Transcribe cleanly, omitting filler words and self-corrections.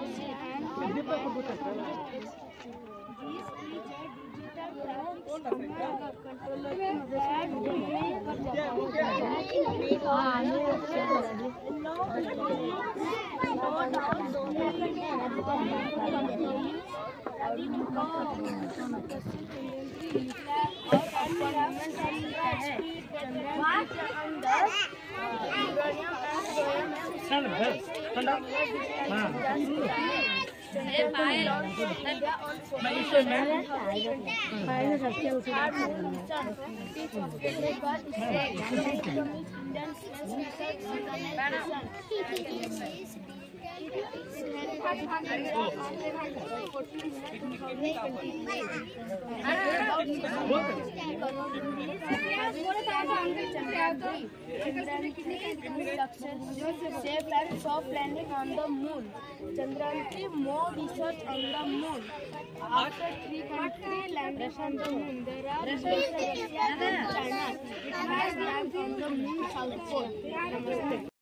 Safe and soft landing on the moon. Chandrayaan more research on the moon. After 3 countries landed on the moon, there are Russia and China. It has landed on the moon south pole.